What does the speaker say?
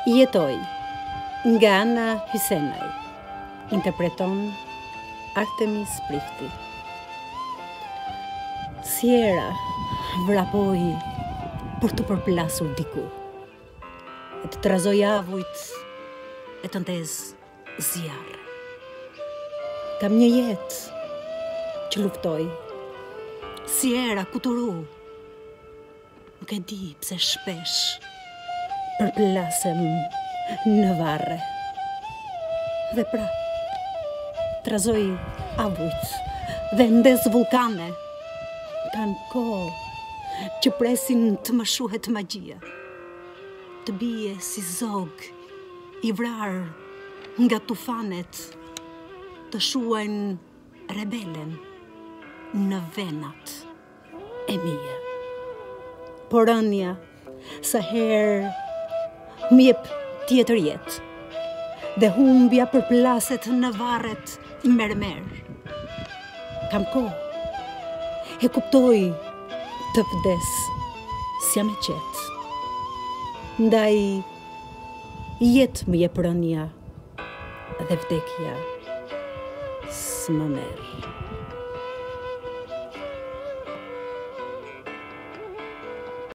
Jetoj nga Ana Hysenaj, interpreton Artemis Prifti. Si era vrapoj për të përplasur diku, e të trazoj avujt e të ndez zjarre. Kam një jetë që luftoj, si era kuturu, nuk e di pse shpesh përplasem në varre. Dhe pra, trazoj avujt dhe ndez vulkane. Kanë kohë që presin të më shuhet magjia, të bie si zog i vrar nga tufanet, të shuajnë rebelen në venat e mia. Por ënia sa herë më jep tjetër jetë, dhe humbja përplaset në varret mermer. Kam kohë, e kuptoj të vdes s'jam e qetë. Ndaj jetë më jep rënia dhe vdekja s'më merr.